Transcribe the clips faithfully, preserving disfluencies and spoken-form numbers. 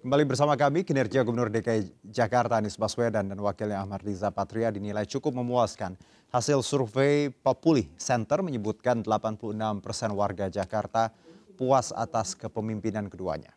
Kembali bersama kami, kinerja Gubernur D K I Jakarta Anies Baswedan dan wakilnya Ahmad Riza Patria dinilai cukup memuaskan. Hasil survei Populi Center menyebutkan delapan puluh enam persen warga Jakarta puas atas kepemimpinan keduanya.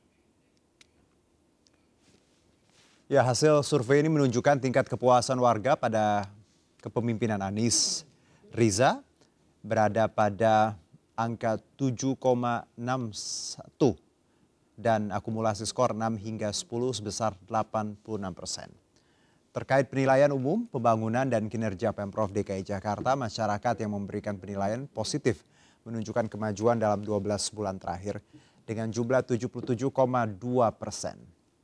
Ya, hasil survei ini menunjukkan tingkat kepuasan warga pada kepemimpinan Anies Riza berada pada angka tujuh koma enam satu. Dan akumulasi skor enam hingga sepuluh sebesar delapan puluh enam persen. Terkait penilaian umum, pembangunan dan kinerja Pemprov D K I Jakarta, masyarakat yang memberikan penilaian positif menunjukkan kemajuan dalam dua belas bulan terakhir dengan jumlah tujuh puluh tujuh koma dua persen.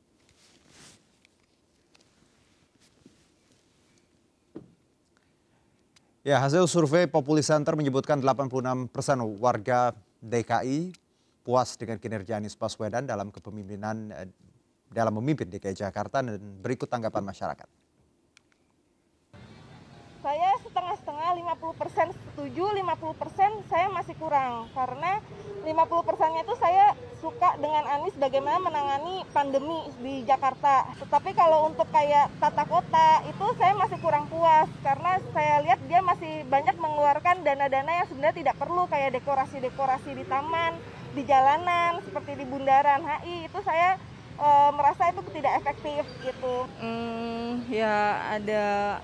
Ya, hasil survei Populi Center menyebutkan delapan puluh enam persen warga D K I puas dengan kinerja Anies Baswedan dalam kepemimpinan dalam memimpin D K I Jakarta, dan berikut tanggapan masyarakat. Saya setengah-setengah, lima puluh persen setuju, lima puluh persen saya masih kurang. Karena lima puluh persennya itu saya suka dengan Anies bagaimana menangani pandemi di Jakarta. Tetapi kalau untuk kayak tata kota itu saya masih kurang puas. Karena saya lihat dia masih banyak mengeluarkan dana-dana yang sebenarnya tidak perlu, kayak dekorasi-dekorasi di taman, di jalanan, seperti di bundaran H I. Itu saya e, merasa itu tidak efektif gitu. Hmm, ya ada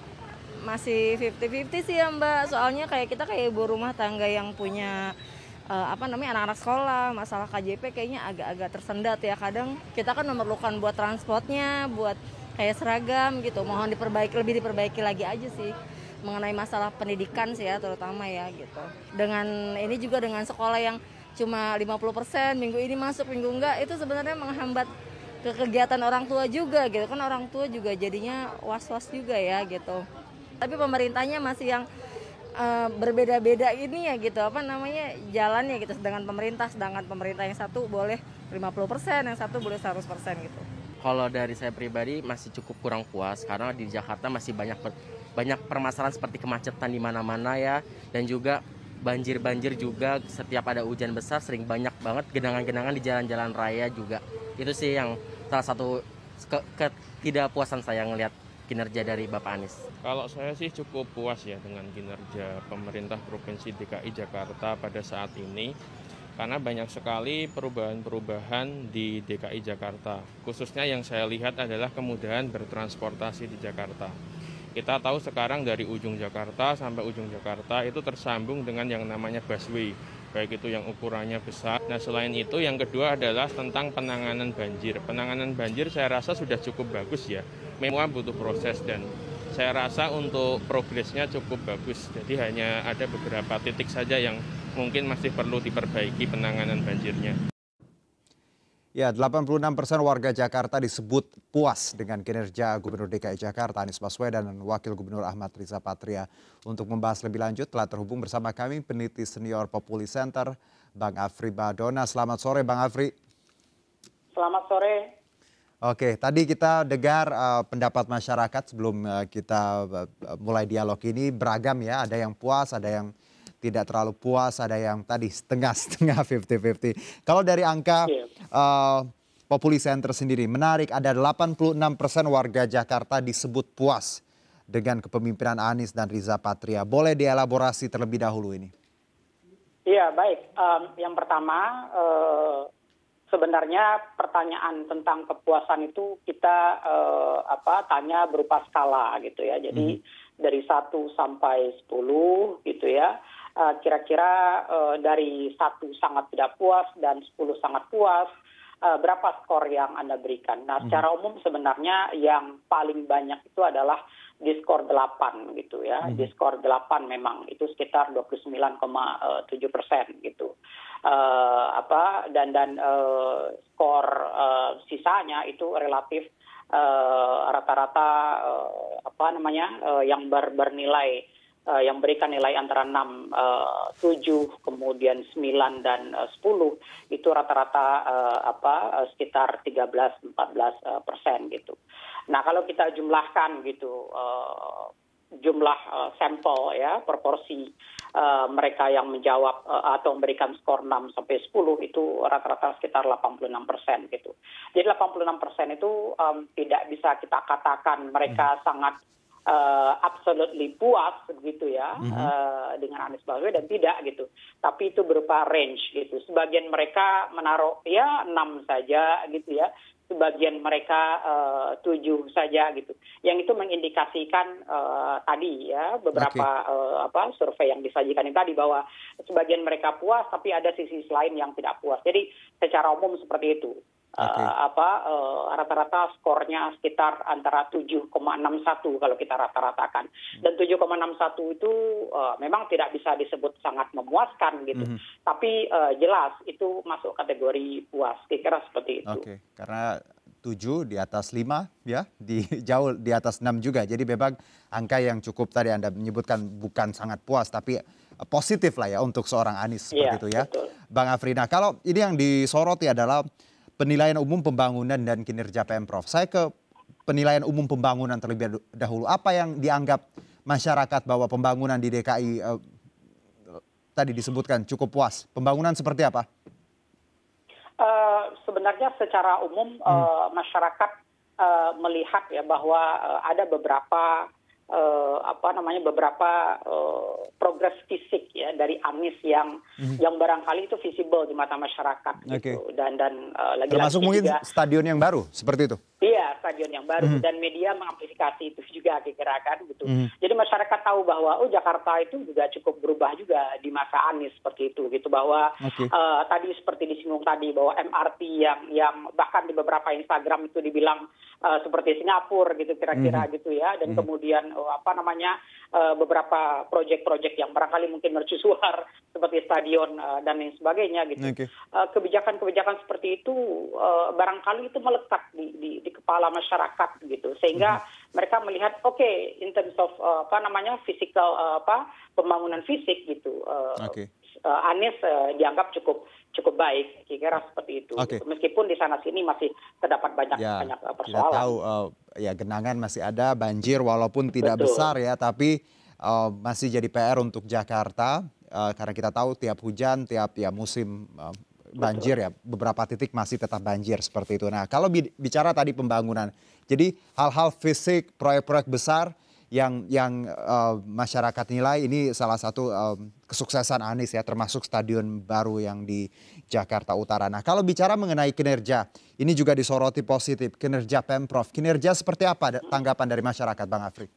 masih lima puluh lima puluh sih ya Mbak, soalnya kayak kita kayak ibu rumah tangga yang punya uh, apa namanya anak-anak sekolah, masalah K J P kayaknya agak-agak tersendat ya. Kadang kita kan memerlukan buat transportnya, buat kayak seragam gitu, mohon diperbaiki, lebih diperbaiki lagi aja sih mengenai masalah pendidikan sih ya, terutama ya gitu. Dengan ini juga dengan sekolah yang cuma lima puluh persen, minggu ini masuk minggu enggak, itu sebenarnya menghambat ke kegiatan orang tua juga gitu kan, orang tua juga jadinya was-was juga ya gitu. Tapi pemerintahnya masih yang uh, berbeda-beda ini ya gitu, apa namanya jalannya gitu dengan pemerintah, sedangkan pemerintah yang satu boleh lima puluh persen, yang satu boleh seratus persen gitu. Kalau dari saya pribadi masih cukup kurang puas karena di Jakarta masih banyak banyak permasalahan seperti kemacetan di mana-mana ya, dan juga banjir-banjir juga. Setiap ada hujan besar sering banyak banget genangan-genangan di jalan-jalan raya juga. Itu sih yang salah satu ke ketidakpuasan saya ngelihat kinerja dari Bapak Anies. Kalau saya sih cukup puas ya dengan kinerja pemerintah Provinsi D K I Jakarta pada saat ini, karena banyak sekali perubahan-perubahan di D K I Jakarta. Khususnya yang saya lihat adalah kemudahan bertransportasi di Jakarta. Kita tahu sekarang dari ujung Jakarta sampai ujung Jakarta itu tersambung dengan yang namanya busway, baik itu yang ukurannya besar. Nah, selain itu yang kedua adalah tentang penanganan banjir. Penanganan banjir saya rasa sudah cukup bagus ya. Memang butuh proses dan saya rasa untuk progresnya cukup bagus. Jadi hanya ada beberapa titik saja yang mungkin masih perlu diperbaiki penanganan banjirnya. Ya, delapan puluh enam persen warga Jakarta disebut puas dengan kinerja Gubernur D K I Jakarta Anies Baswedan dan Wakil Gubernur Ahmad Riza Patria. Untuk membahas lebih lanjut telah terhubung bersama kami peneliti senior Populi Center, Bang Afri Badona. Selamat sore Bang Afri. Selamat sore. Oke, tadi kita dengar uh, pendapat masyarakat sebelum uh, kita uh, mulai dialog ini beragam ya. Ada yang puas, ada yang tidak terlalu puas, ada yang tadi setengah-setengah lima puluh lima puluh. Kalau dari angka uh, Populi Center sendiri, menarik, ada delapan puluh enam persen warga Jakarta disebut puas dengan kepemimpinan Anies dan Riza Patria. Boleh dielaborasi terlebih dahulu ini? Iya, baik. Um, yang pertama, uh, sebenarnya pertanyaan tentang kepuasan itu kita uh, apa tanya berupa skala gitu ya. Jadi hmm. dari satu sampai sepuluh gitu ya. Uh, kira-kira uh, dari satu sangat tidak puas dan sepuluh sangat puas, uh, berapa skor yang Anda berikan? Nah, secara umum sebenarnya yang paling banyak itu adalah di skor delapan gitu ya. Hmm. Di skor delapan memang itu sekitar dua puluh sembilan koma tujuh persen gitu. Uh, apa dan dan uh, skor uh, sisanya itu relatif uh, rata-rata uh, apa namanya uh, yang ber, bernilai Uh, yang berikan nilai antara enam, uh, tujuh, kemudian sembilan dan uh, sepuluh itu rata-rata uh, apa uh, sekitar tiga belas sampai empat belas persen gitu. Nah, kalau kita jumlahkan gitu uh, jumlah uh, sampel ya, proporsi uh, mereka yang menjawab uh, atau memberikan skor enam sampai sepuluh itu rata-rata sekitar delapan puluh enam persen gitu. Jadi delapan puluh enam persen itu um, tidak bisa kita katakan mereka hmm. sangat uh, absolutely puas begitu ya mm-hmm. uh, dengan Anies Baswedan, tidak gitu. Tapi itu berupa range gitu. Sebagian mereka menaruh ya enam saja gitu ya. Sebagian mereka uh, tujuh saja gitu. Yang itu mengindikasikan uh, tadi ya beberapa okay. uh, apa survei yang disajikan ini tadi bahwa sebagian mereka puas tapi ada sisi lain yang tidak puas. Jadi secara umum seperti itu. Okay. Uh, apa uh, rata-rata skornya sekitar antara tujuh koma enam satu kalau kita rata-ratakan. Dan tujuh koma enam satu itu uh, memang tidak bisa disebut sangat memuaskan gitu. Mm-hmm. Tapi uh, jelas itu masuk kategori puas. Kira-kira seperti itu. Oke, okay. Karena tujuh di atas lima ya, di jauh di atas enam juga. Jadi memang angka yang cukup tadi Anda menyebutkan bukan sangat puas tapi positif lah ya untuk seorang Anies seperti yeah, itu ya. Betul. Bang Afri. Nah, kalau ini yang disoroti adalah penilaian umum pembangunan dan kinerja Pemprov. Saya ke penilaian umum pembangunan terlebih dahulu. Apa yang dianggap masyarakat bahwa pembangunan di D K I eh, tadi disebutkan cukup puas? Pembangunan seperti apa? Uh, sebenarnya secara umum hmm. uh, masyarakat uh, melihat ya bahwa uh, ada beberapa uh, apa namanya beberapa uh, progres fisik ya dari Anies yang hmm. yang barangkali itu visible di mata masyarakat okay. gitu. Dan dan uh, lagi-lagi termasuk mungkin juga, stadion yang baru seperti itu. Iya, stadion yang baru hmm. dan media mengamplifikasi itu juga kira-kira kan gitu. Hmm. Jadi masyarakat tahu bahwa oh Jakarta itu juga cukup berubah juga di masa Anies seperti itu gitu, bahwa okay. uh, tadi seperti disinggung tadi bahwa M R T yang yang bahkan di beberapa Instagram itu dibilang uh, seperti Singapura gitu kira-kira hmm. gitu ya, dan hmm. kemudian uh, apa namanya uh, beberapa proyek-proyek yang barangkali mungkin mercusuar seperti stadion uh, dan lain sebagainya gitu. Okay. Uh, kebijakan-kebijakan seperti itu uh, barangkali itu melekat di, di, di kepala masyarakat gitu, sehingga hmm. mereka melihat oke okay, in terms of uh, apa namanya physical uh, apa pembangunan fisik gitu. Uh, okay. uh, Anies uh, dianggap cukup cukup baik, kira-kira seperti itu. Okay. Gitu. Meskipun di sana sini masih terdapat banyak ya, banyak uh, persoalan. Kita tahu uh, ya genangan masih ada, banjir walaupun tidak Betul. besar ya, tapi uh, masih jadi P R untuk Jakarta uh, karena kita tahu tiap hujan, tiap ya musim uh, banjir ya, beberapa titik masih tetap banjir seperti itu. Nah, kalau bicara tadi pembangunan, jadi hal-hal fisik, proyek-proyek besar yang yang uh, masyarakat nilai ini salah satu uh, kesuksesan Anies ya, termasuk stadion baru yang di Jakarta Utara. Nah, kalau bicara mengenai kinerja, ini juga disoroti positif, kinerja Pemprov. Kinerja seperti apa tanggapan dari masyarakat, Bang Afri?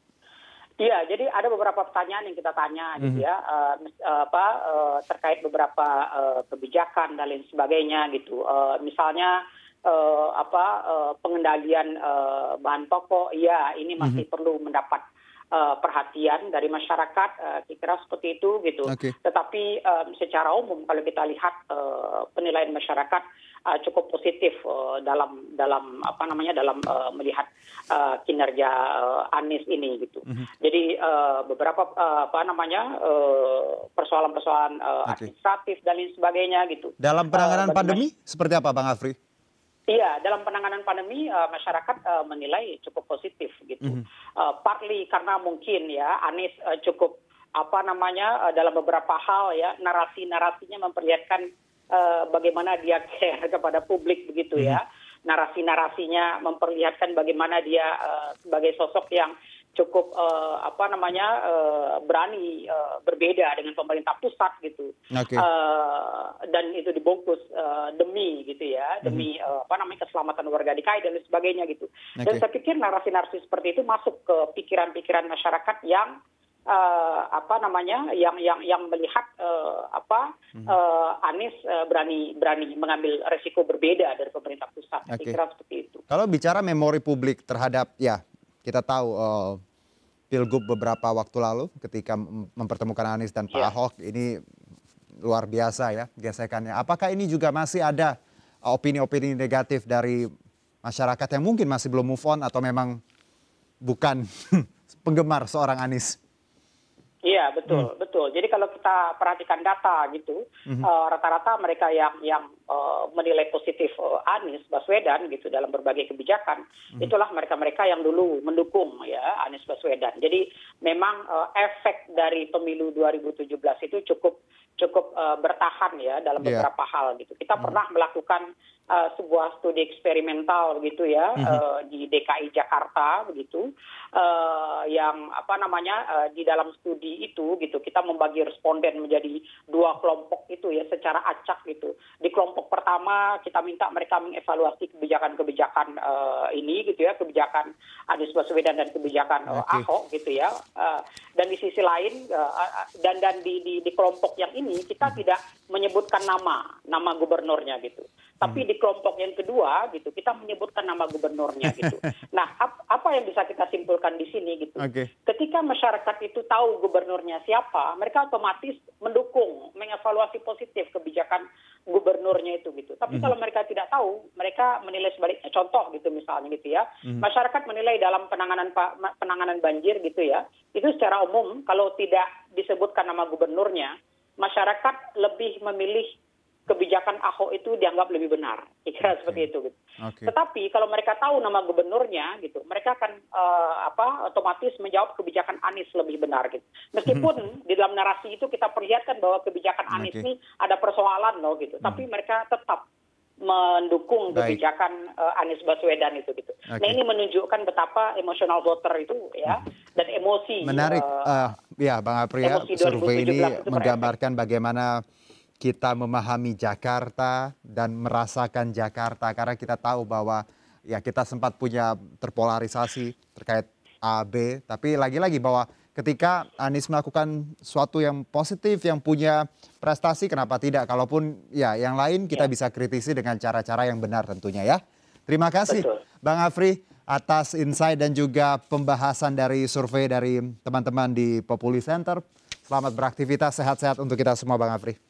Iya, jadi ada beberapa pertanyaan yang kita tanya mm-hmm. gitu ya, uh, apa uh, terkait beberapa uh, kebijakan dan lain sebagainya gitu. Uh, misalnya uh, apa uh, pengendalian uh, bahan pokok, ya ini masih mm-hmm. perlu mendapat uh, perhatian dari masyarakat, uh, kira-kira seperti itu gitu. Okay. Tetapi um, secara umum kalau kita lihat uh, penilaian masyarakat uh, cukup positif uh, dalam dalam apa namanya dalam uh, melihat Uh, kinerja uh, Anies ini gitu. Mm-hmm. Jadi uh, beberapa uh, apa namanya uh, persoalan-persoalan uh, okay. administratif dan lain sebagainya gitu. Dalam penanganan uh, pandemi mas- seperti apa, Bang Afri? Iya, dalam penanganan pandemi uh, masyarakat uh, menilai cukup positif gitu. Mm-hmm. Uh, partly karena mungkin ya Anies uh, cukup apa namanya uh, dalam beberapa hal ya narasi-narasinya memperlihatkan uh, bagaimana dia care kepada publik begitu mm-hmm. ya. Narasi-narasinya memperlihatkan bagaimana dia uh, sebagai sosok yang cukup uh, apa namanya uh, berani uh, berbeda dengan pemerintah pusat gitu. Okay. Uh, dan itu dibungkus uh, demi gitu ya, demi mm-hmm. uh, apa namanya keselamatan warga D K I dan lain sebagainya gitu. Okay. Dan saya pikir narasi-narasi seperti itu masuk ke pikiran-pikiran masyarakat yang Uh, apa namanya yang yang yang melihat uh, apa hmm. uh, Anies uh, berani berani mengambil resiko berbeda dari pemerintah pusat. Okay. Saya kira seperti itu. Kalau bicara memori publik terhadap ya kita tahu uh, Pilgub beberapa waktu lalu ketika mempertemukan Anies dan Pak yeah. Ahok ini luar biasa ya gesekannya. Apakah ini juga masih ada uh, opini-opini negatif dari masyarakat yang mungkin masih belum move on atau memang bukan penggemar seorang Anies? Iya betul hmm. betul. Jadi kalau kita perhatikan data gitu, hmm. uh, rata-rata mereka yang yang uh, menilai positif uh, Anies Baswedan gitu dalam berbagai kebijakan, hmm. itulah mereka-mereka yang dulu mendukung ya Anies Baswedan. Jadi memang uh, efek dari pemilu dua ribu tujuh belas itu cukup cukup uh, bertahan ya dalam beberapa yeah. hal gitu. Kita hmm. pernah melakukan uh, sebuah studi eksperimental begitu ya hmm. uh, di D K I Jakarta begitu, uh, yang apa namanya uh, di dalam studi itu gitu kita membagi responden menjadi dua kelompok itu ya secara acak gitu. Di kelompok pertama kita minta mereka mengevaluasi kebijakan-kebijakan uh, ini gitu ya, kebijakan Anies Baswedan dan kebijakan uh, okay. Ahok gitu ya. Uh, dan di sisi lain uh, dan dan di, di di kelompok yang ini kita hmm. tidak menyebutkan nama nama gubernurnya gitu. Tapi hmm. di kelompok yang kedua gitu kita menyebutkan nama gubernurnya gitu. Nah, ap, apa yang bisa kita simpulkan di sini gitu. Okay. Ketika masyarakat itu tahu gubernurnya siapa, mereka otomatis mendukung, mengevaluasi positif kebijakan gubernurnya itu gitu. Tapi hmm. kalau mereka tidak tahu, mereka menilai sebaliknya. Contoh gitu misalnya gitu ya. Hmm. Masyarakat menilai dalam penanganan penanganan banjir gitu ya. Itu secara umum kalau tidak disebutkan nama gubernurnya, masyarakat lebih memilih kebijakan Ahok itu dianggap lebih benar, kira okay. seperti itu. Gitu. Okay. Tetapi kalau mereka tahu nama gubernurnya, gitu, mereka akan uh, apa otomatis menjawab kebijakan Anies lebih benar. Gitu. Meskipun di dalam narasi itu kita perlihatkan bahwa kebijakan Anies okay. ini ada persoalan, loh, gitu. Hmm. Tapi mereka tetap mendukung Baik. kebijakan uh, Anies Baswedan itu, gitu. Okay. Nah ini menunjukkan betapa emosional voter itu, ya, hmm. dan emosi. Menarik, uh, uh, ya, Bang Apria, survei ini menggambarkan bagaimana kita memahami Jakarta dan merasakan Jakarta karena kita tahu bahwa ya kita sempat punya terpolarisasi terkait A B, tapi lagi-lagi bahwa ketika Anies melakukan sesuatu yang positif yang punya prestasi, kenapa tidak? Kalaupun ya yang lain kita ya. bisa kritisi dengan cara-cara yang benar tentunya ya. Terima kasih Betul. Bang Afri atas insight dan juga pembahasan dari survei dari teman-teman di Populi Center. Selamat beraktivitas, sehat-sehat untuk kita semua Bang Afri.